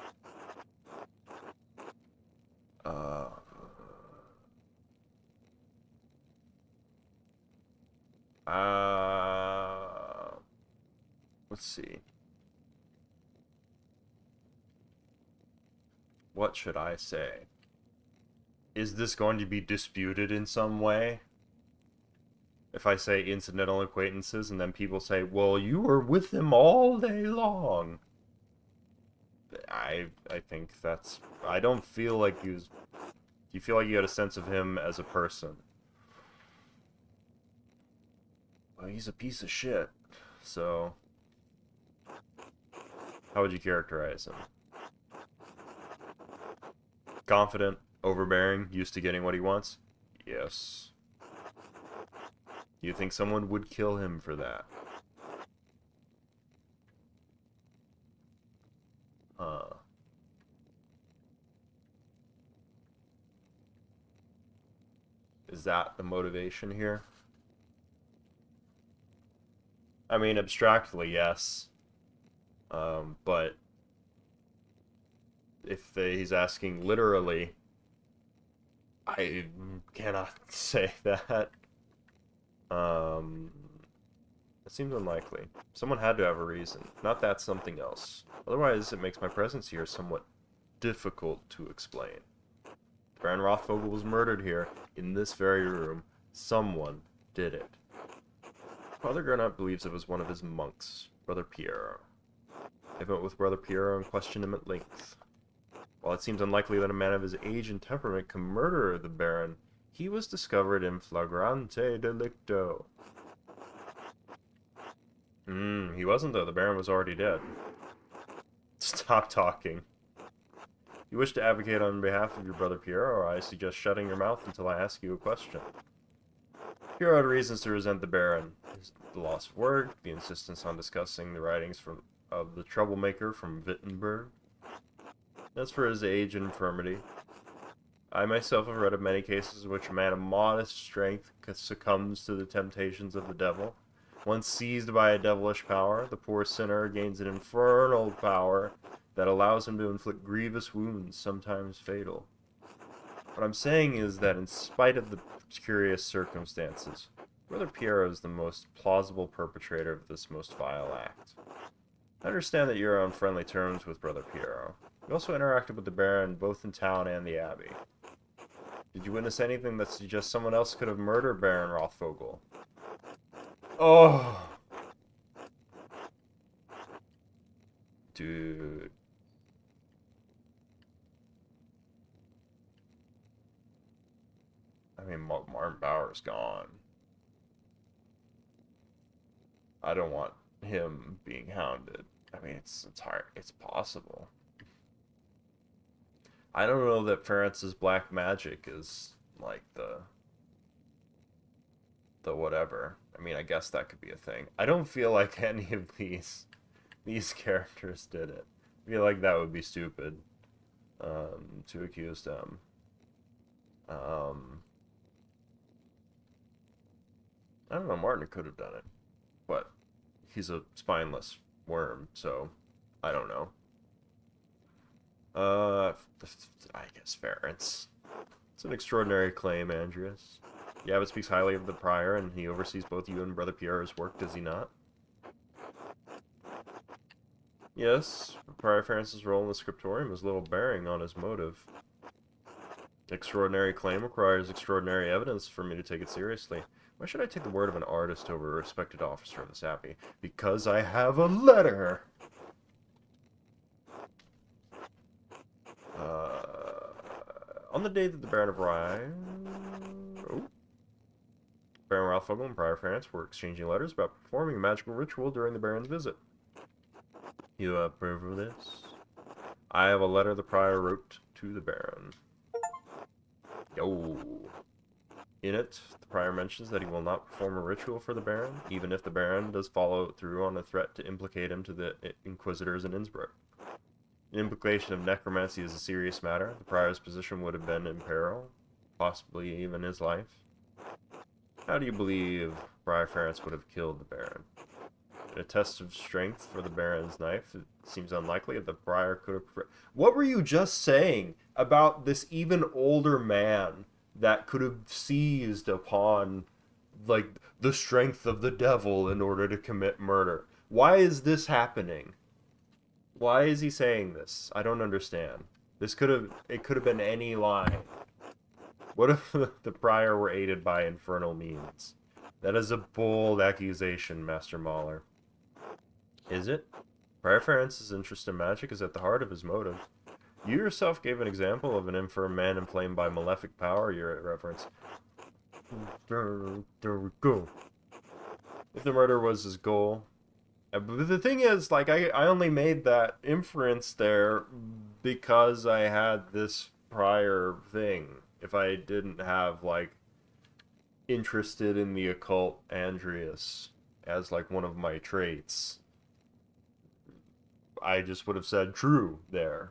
Let's see. What should I say? Is this going to be disputed in some way? If I say incidental acquaintances and then people say, well, you were with him all day long. I think that's... I don't feel like he was... Do you feel like you had a sense of him as a person? Well, he's a piece of shit. So... how would you characterize him? Confident, overbearing, used to getting what he wants? Yes. Do you think someone would kill him for that? Is that the motivation here? I mean, abstractly, yes. But if he's asking literally, I cannot say that. It seems unlikely. Someone had to have a reason. Not that something else. Otherwise, it makes my presence here somewhat difficult to explain. Baron Rothvogel was murdered here, in this very room. Someone did it. Father Gernot believes it was one of his monks, Brother Piero. I met with Brother Piero and questioned him at length. While it seems unlikely that a man of his age and temperament can murder the Baron, He was discovered in flagrante delicto. He wasn't, though. The Baron was already dead. Stop talking. You wish to advocate on behalf of your brother Piero, or I suggest shutting your mouth until I ask you a question. Piero had reasons to resent the Baron. The loss of work, the insistence on discussing the writings of the troublemaker from Wittenberg. As for his age and infirmity, I myself have read of many cases in which a man of modest strength succumbs to the temptations of the devil. Once seized by a devilish power, the poor sinner gains an infernal power that allows him to inflict grievous wounds, sometimes fatal. What I'm saying is that in spite of the curious circumstances, Brother Piero is the most plausible perpetrator of this most vile act. I understand that you're on friendly terms with Brother Piero. You also interacted with the Baron both in town and the Abbey. Did you witness anything that suggests someone else could have murdered Baron Rothvogel? Oh! Dude. I mean, Martin Bauer's gone. I don't want him being hounded. I mean, it's hard. It's possible. I don't know that Ferentz's black magic is like the whatever. I mean, I guess that could be a thing. I don't feel like any of these characters did it. I feel like that would be stupid to accuse them. I don't know. Martin could have done it, but he's a spineless worm, so I don't know. I guess Ference. It's an extraordinary claim, Andreas. The abbot speaks highly of the prior, and he oversees both you and Brother Pierre's work, does he not? Yes, Prior Ference's role in the scriptorium has little bearing on his motive. Extraordinary claim requires extraordinary evidence for me to take it seriously. Why should I take the word of an artist over a respected officer of this abbey? Because I have a letter! On the day that the Baron arrived... Oh. Baron Rothvogel and Prior Ference were exchanging letters about performing a magical ritual during the Baron's visit. You approve of this? I have a letter the Prior wrote to the Baron. Yo. In it, the Prior mentions that he will not perform a ritual for the Baron, even if the Baron does follow through on a threat to implicate him to the Inquisitors in Innsbruck. An implication of necromancy is a serious matter. The Prior's position would have been in peril, possibly even his life. How do you believe Prior Ference would have killed the Baron? In a test of strength for the Baron's knife, it seems unlikely that the Prior could have... What were you just saying about this even older man that could have seized upon, like, the strength of the devil in order to commit murder? Why is this happening? Why is he saying this? I don't understand. It could have been any line. What if the Prior were aided by infernal means? That is a bold accusation, Master Mahler. Is it? Prior Ference's interest in magic is at the heart of his motive. You yourself gave an example of an infirm man inflamed by malefic power, Your Reverence. There we go. If the murder was his goal... But the thing is, like, I only made that inference there because I had this prior thing. If I didn't have, like, interested in the occult Andreas as, like, one of my traits, I just would have said true there.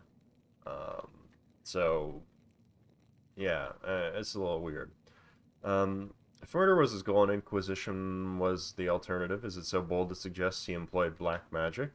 So, yeah, it's a little weird. If murder was his goal and Inquisition was the alternative, is it so bold to suggest he employed black magic?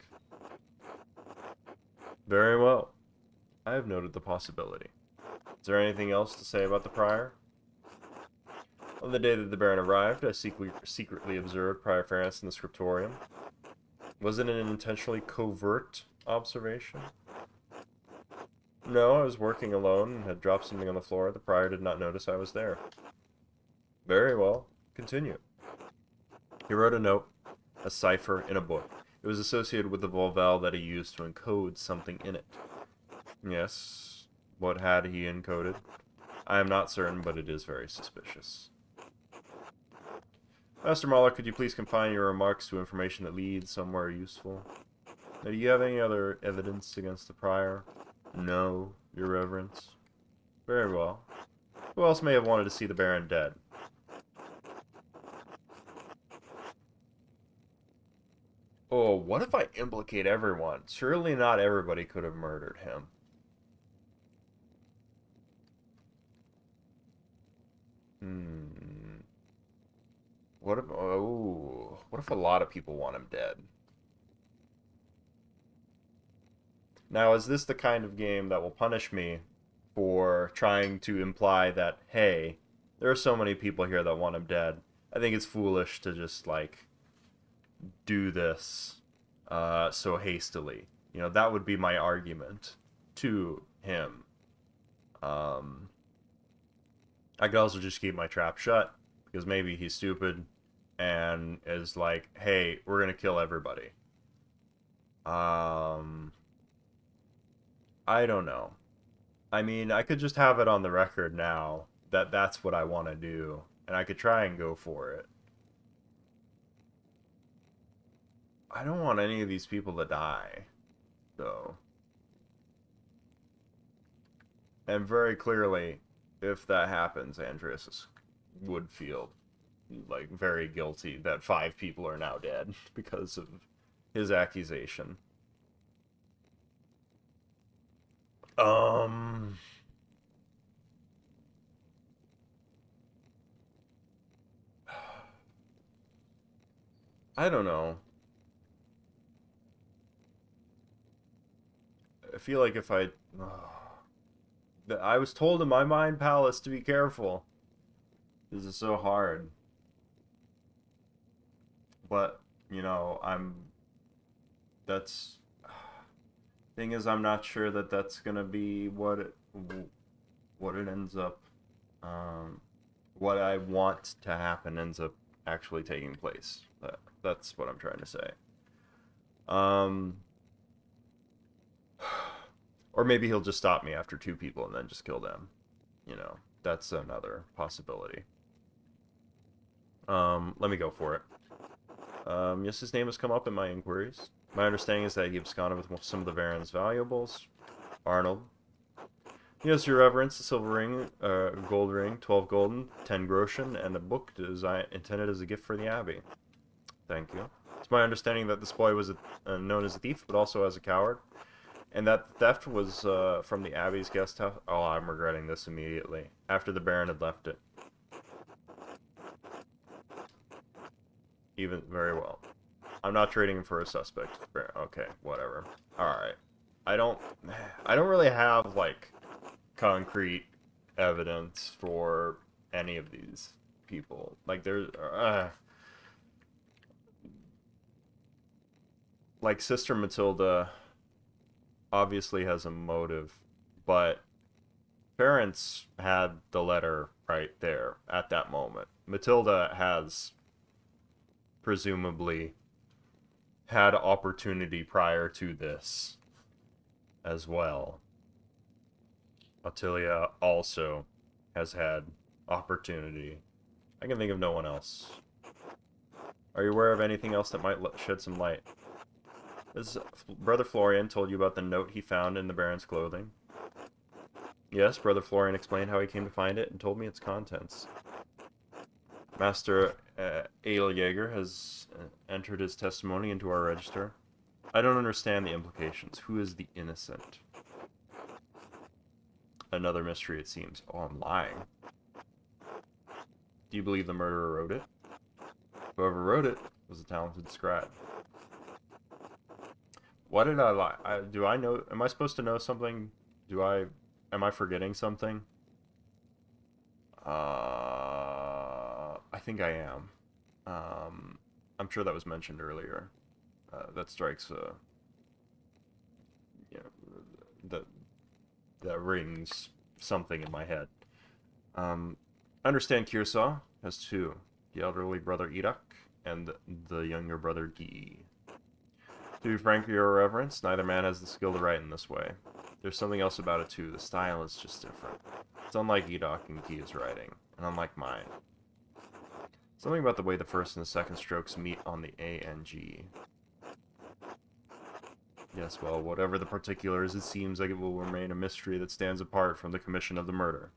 Very well. I have noted the possibility. Is there anything else to say about the Prior? On the day that the Baron arrived, I secretly observed Prior Ference in the scriptorium. Was it an intentionally covert observation? No, I was working alone and had dropped something on the floor. The Prior did not notice I was there. Very well. Continue. He wrote a note, a cipher, in a book. It was associated with the Volvel that he used to encode something in it. Yes. What had he encoded? I am not certain, but it is very suspicious. Master Mahler, could you please confine your remarks to information that leads somewhere useful? Now, do you have any other evidence against the prior? No, your reverence. Very well. Who else may have wanted to see the Baron dead? Oh, what if I implicate everyone? Surely not everybody could have murdered him. What if, oh, what if a lot of people want him dead? Now, is this the kind of game that will punish me for trying to imply that, hey, there are so many people here that want him dead? I think it's foolish to just, like, do this so hastily. You know, that would be my argument to him. I could also just keep my trap shut, because maybe he's stupid and is like, hey, we're gonna kill everybody. I don't know. I mean, I could just have it on the record now that that's what I want to do, and I could try and go for it. I don't want any of these people to die, though. And very clearly, if that happens, Andreas would feel like very guilty that 5 people are now dead because of his accusation. I don't know. I feel like if I was told in my mind palace to be careful. This is so hard. But, you know, that's... Thing is, I'm not sure that that's gonna be what it ends up, what I want to happen ends up actually taking place. That's what I'm trying to say. Or maybe he'll just stop me after 2 people and then just kill them. You know, that's another possibility. Let me go for it. Yes, his name has come up in my inquiries. My understanding is that he absconded with some of the Baron's valuables. Arnold. Yes, your reverence, a silver ring, gold ring, 12 golden, 10 groschen, and a book intended as a gift for the Abbey. Thank you. It's my understanding that this boy was known as a thief, but also as a coward. And that the theft was from the Abbey's guest house. Oh, I'm regretting this immediately. After the Baron had left it. Even very well. I'm not trading him for a suspect. Okay, whatever. Alright. I don't really have, like, concrete evidence for any of these people. Like, there's... like, Sister Matilda obviously has a motive, but parents had the letter right there at that moment. Matilda has presumably had opportunity prior to this as well. Ottilia also has had opportunity. I can think of no one else. Are you aware of anything else that might shed some light? Has Brother Florian told you about the note he found in the Baron's clothing? Yes, Brother Florian explained how he came to find it and told me its contents. Master Eiljager has entered his testimony into our register. I don't understand the implications. Who is the innocent? Another mystery, it seems. Oh, I'm lying. Do you believe the murderer wrote it? Whoever wrote it was a talented scribe. Why did I lie? Do I know? Am I supposed to know something? Am I forgetting something? I think I am. I'm sure that was mentioned earlier. That strikes that rings something in my head. I understand Kirsaw has 2. The elderly brother Irak and the younger brother Guy. To be frank, your reverence, neither man has the skill to write in this way. There's something else about it too. The style is just different. It's unlike Edok and Key's writing, and unlike mine. Something about the way the first and the second strokes meet on the A and G. Yes, well, whatever the particulars, it seems like it will remain a mystery that stands apart from the commission of the murder.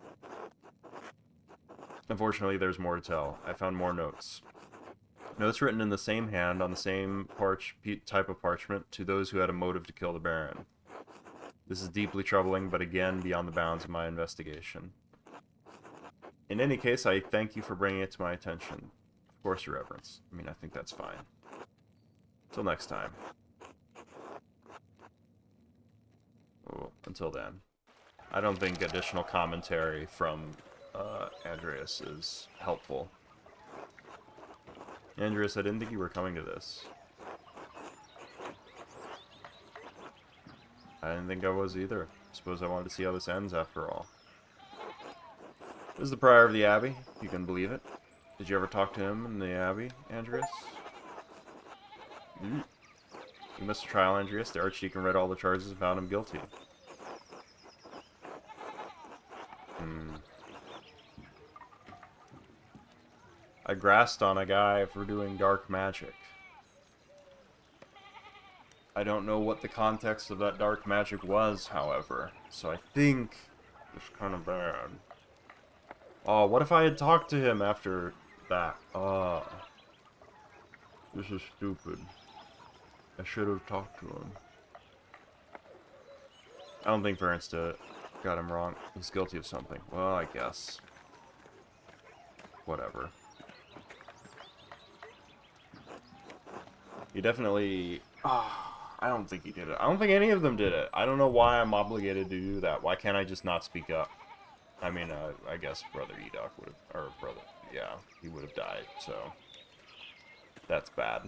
Unfortunately, there's more to tell. I found more notes. Notes written in the same hand on the same type of parchment to those who had a motive to kill the Baron. This is deeply troubling, but again, beyond the bounds of my investigation. In any case, I thank you for bringing it to my attention. Of course, Your Reverence. I mean, I think that's fine. Till next time. Well, until then. I don't think additional commentary from Andreas is helpful. Andreas, I didn't think you were coming to this. I didn't think I was either. Suppose I wanted to see how this ends after all. This is the Prior of the Abbey, if you can believe it. Did you ever talk to him in the Abbey, Andreas? You missed a trial, Andreas. The Archdeacon read all the charges and found him guilty. I grasped on a guy for doing dark magic. I don't know what the context of that dark magic was, however, so I think it's kind of bad. Oh, what if I had talked to him after that? This is stupid. I should have talked to him. I don't think Vernsta got him wrong. He's guilty of something. Well, I guess. Whatever. He definitely... I don't think he did it. I don't think any of them did it. I don't know why I'm obligated to do that. Why can't I just not speak up? I mean, I guess Brother Edok would have... Or Brother... Yeah, he would have died, so... That's bad.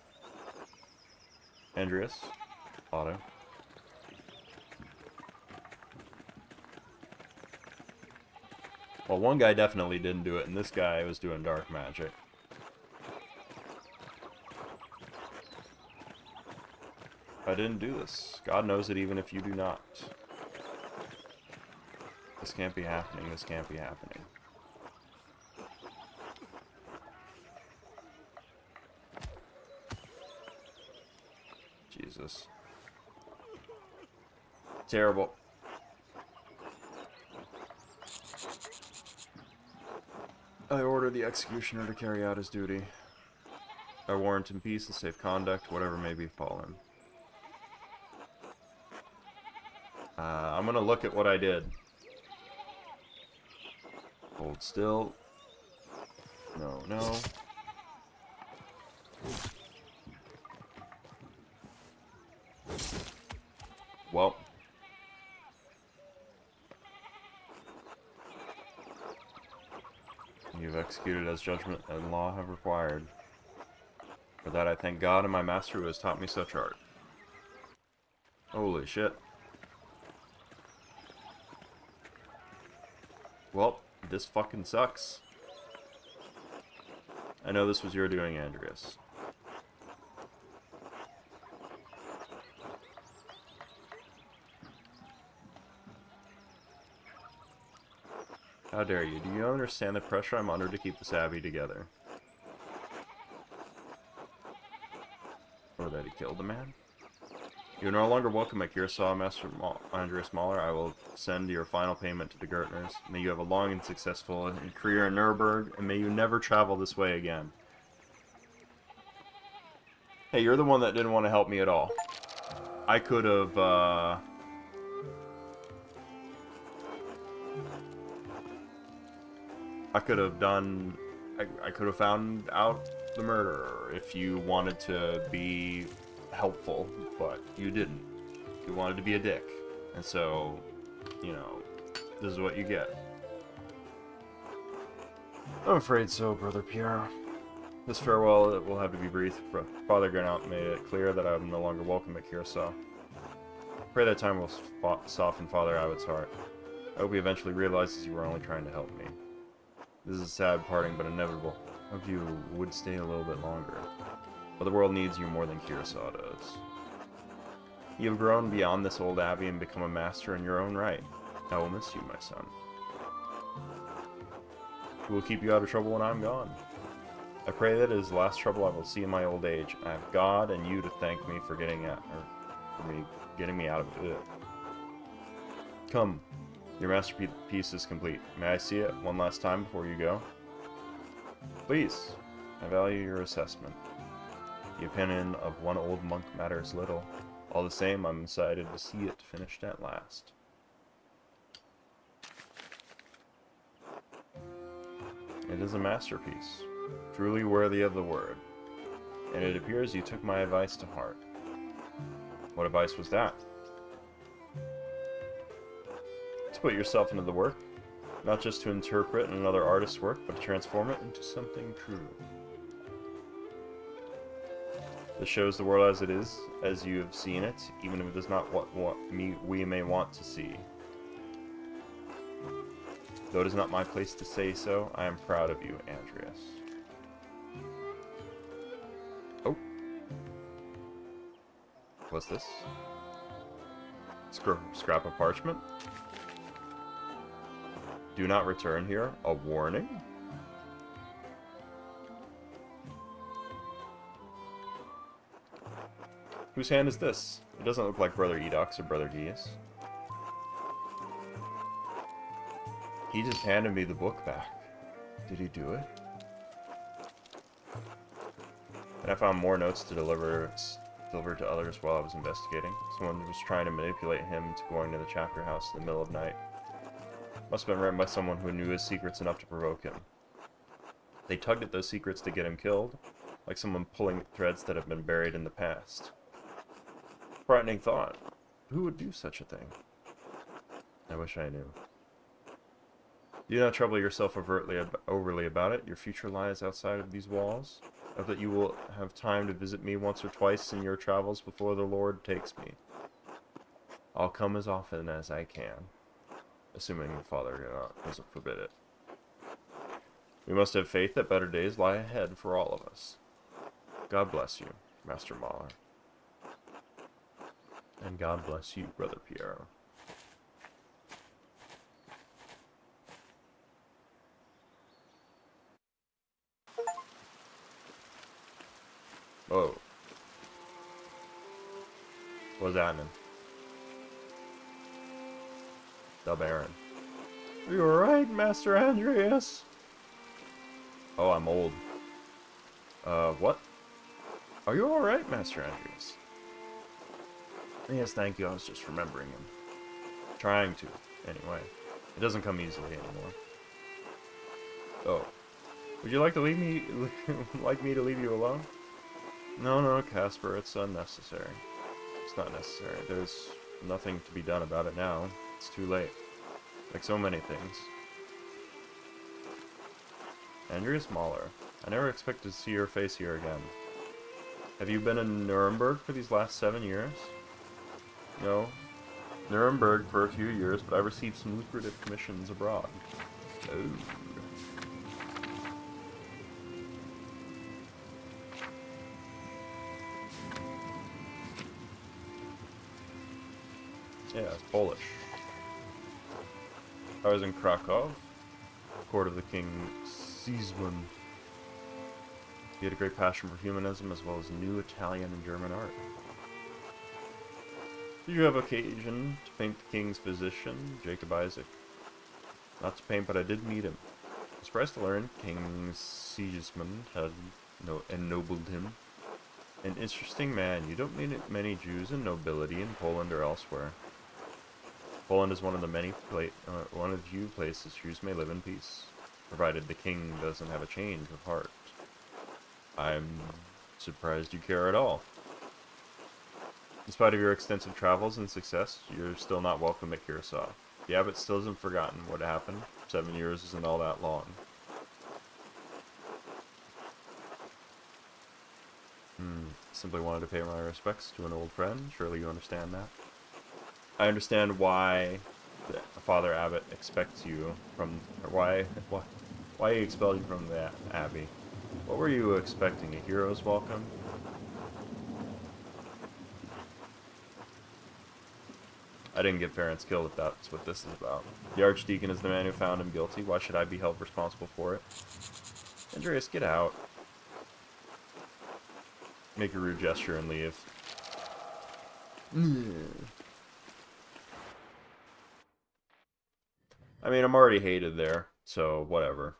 Andreas? Otto? Well, one guy definitely didn't do it, and this guy was doing dark magic. I didn't do this. God knows it even if you do not. This can't be happening. This can't be happening. Jesus. Terrible. I order the executioner to carry out his duty. I warrant him peace and safe conduct, whatever may befall him. I'm gonna look at what I did. Hold still. No, no. Well. You've executed as judgment and law have required. For that I thank God and my master who has taught me such art. Holy shit. Well, this fucking sucks. I know this was your doing, Andreas. How dare you? Do you understand the pressure I'm under to keep this abbey together? Or that he killed the man? You are no longer welcome at Curacao, Master Andreas Mahler. I will send your final payment to the Gertners. May you have a long and successful career in Nuremberg, and may you never travel this way again. Hey, you're the one that didn't want to help me at all. I could have, I could have done... I could have found out the murderer if you wanted to be helpful, but you didn't. You wanted to be a dick. And so, you know, this is what you get. I'm afraid so, Brother Pierre. This farewell will have to be brief. Father Gernot made it clear that I'm no longer welcome at Curacao. Pray that time will soften Father Abbott's heart. I hope he eventually realizes you were only trying to help me. This is a sad parting, but inevitable. I hope you would stay a little bit longer. But the world needs you more than Curacao does. You have grown beyond this old abbey and become a master in your own right. I will miss you, my son. who will keep you out of trouble when I'm gone. I pray that it is the last trouble I will see in my old age. I have God and you to thank me for getting me out of it. Come, your masterpiece is complete. May I see it one last time before you go? Please, I value your assessment. The opinion of one old monk matters little. All the same, I'm excited to see it finished at last. It is a masterpiece, truly worthy of the word, and it appears you took my advice to heart. What advice was that? To put yourself into the work, not just to interpret another artist's work, but to transform it into something true. This shows the world as it is, as you have seen it, even if it is not what we may want to see. Though it is not my place to say so, I am proud of you, Andreas. Oh. What's this? Scrap of parchment? Do not return here. A warning? Whose hand is this? It doesn't look like Brother Edoc's or Brother Diaz. He just handed me the book back. Did he do it? And I found more notes to deliver to others while I was investigating. Someone was trying to manipulate him into going to the chapter house in the middle of night. Must have been written by someone who knew his secrets enough to provoke him. They tugged at those secrets to get him killed, like someone pulling threads that have been buried in the past. Frightening thought. Who would do such a thing? I wish I knew. Do not trouble yourself overly about it. Your future lies outside of these walls. I hope that you will have time to visit me once or twice in your travels before the Lord takes me. I'll come as often as I can, assuming the Father doesn't forbid it. We must have faith that better days lie ahead for all of us. God bless you, Master Mahler. And God bless you, Brother Piero. Whoa. What's happening? The Baron. Are you alright, Master Andreas? Oh, I'm old. What? Are you alright, Master Andreas? Yes, thank you. I was just remembering him. Trying to, anyway. It doesn't come easily anymore. Oh. Would you like to leave me like me to leave you alone? No, Casper, it's unnecessary. It's not necessary. There's nothing to be done about it now. It's too late. Like so many things. Andreas Mahler. I never expected to see your face here again. Have you been in Nuremberg for these last 7 years? No. Nuremberg for a few years, but I received some lucrative commissions abroad. Oh. Yeah, it's Polish. I was in Krakow, court of the King Sigismund. He had a great passion for humanism as well as new Italian and German art. Did you have occasion to paint the king's physician, Jacob Isaac? Not to paint, but I did meet him. I was surprised to learn King Sigismund had ennobled him. An interesting man. You don't meet many Jews and nobility in Poland or elsewhere. Poland is one of the few places Jews may live in peace, provided the king doesn't have a change of heart. I'm surprised you care at all. In spite of your extensive travels and success, you're still not welcome at Curacao. The abbot still hasn't forgotten what happened. 7 years isn't all that long. Simply wanted to pay my respects to an old friend. Surely you understand that. I understand why the Father Abbot expects you from, or why he expelled you from the abbey. What were you expecting? A hero's welcome? I didn't get Ference killed if that's what this is about. The Archdeacon is the man who found him guilty. Why should I be held responsible for it? Andreas, get out. Make a rude gesture and leave. I mean, I'm already hated there, so whatever.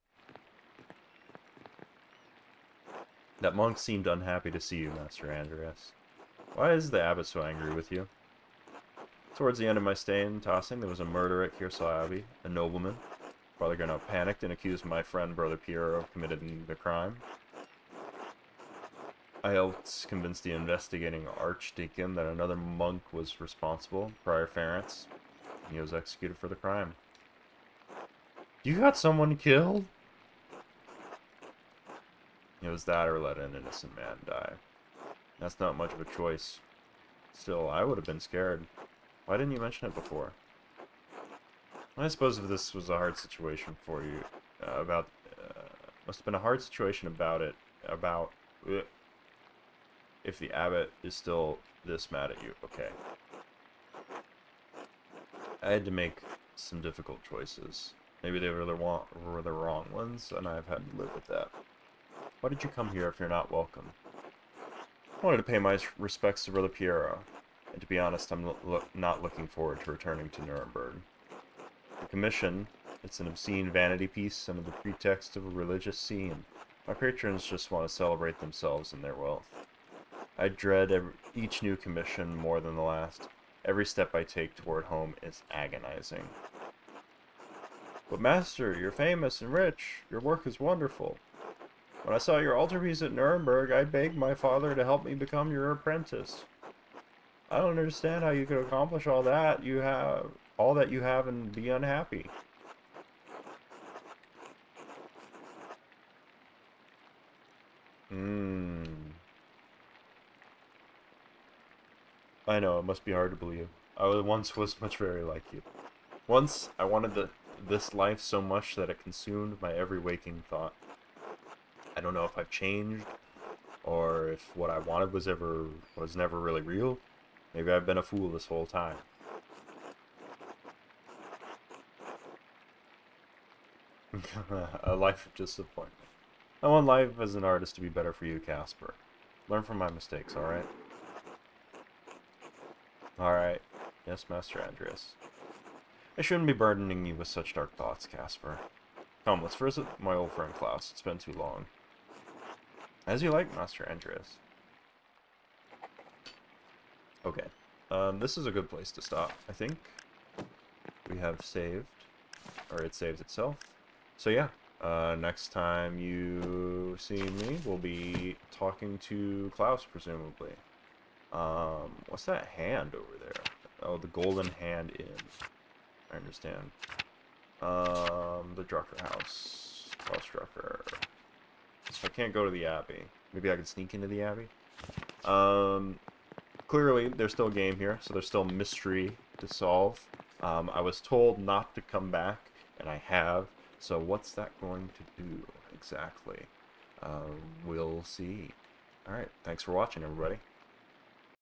That monk seemed unhappy to see you, Master Andreas. Why is the abbot so angry with you? Towards the end of my stay in Tossing, there was a murder at Kearsall Abbey, a nobleman. Father Gernot panicked and accused my friend Brother Piero of committing the crime. I helped convince the investigating archdeacon that another monk was responsible, Prior Ference. He was executed for the crime. You got someone killed? It was that or let an innocent man die. That's not much of a choice. Still, I would have been scared. Why didn't you mention it before? I suppose if this was a hard situation for you, must have been a hard situation if the abbot is still this mad at you. Okay. I had to make some difficult choices. Maybe they were the wrong ones, and I've had to live with that. Why did you come here if you're not welcome? I wanted to pay my respects to Brother Piero, and to be honest, I'm not looking forward to returning to Nuremberg. The commission, it's an obscene vanity piece under the pretext of a religious scene. My patrons just want to celebrate themselves and their wealth. I dread each new commission more than the last. Every step I take toward home is agonizing. But Master, you're famous and rich. Your work is wonderful. When I saw your altarpiece at Nuremberg, I begged my father to help me become your apprentice. I don't understand how you could accomplish all that you have and be unhappy. I know, it must be hard to believe. I once was much very like you. Once, I wanted this life so much that it consumed my every waking thought. I don't know if I've changed, or if what I wanted was never really real. Maybe I've been a fool this whole time. A life of disappointment. I want life as an artist to be better for you, Casper. Learn from my mistakes, alright? Alright. Yes, Master Andreas. I shouldn't be burdening you with such dark thoughts, Casper. Come, let's visit my old friend Klaus. It's been too long. As you like, Master Andreas. Okay. This is a good place to stop, I think. We have saved. Or it saved itself. So yeah. Next time you see me, we'll be talking to Klaus, presumably. What's that hand over there? Oh, the golden hand inn. I understand. The Drucker house. Klaus Drucker. So I can't go to the Abbey. Maybe I could sneak into the Abbey? Clearly, there's still a game here, so there's still mystery to solve. I was told not to come back, and I have. So what's that going to do exactly? We'll see. Alright, thanks for watching, everybody.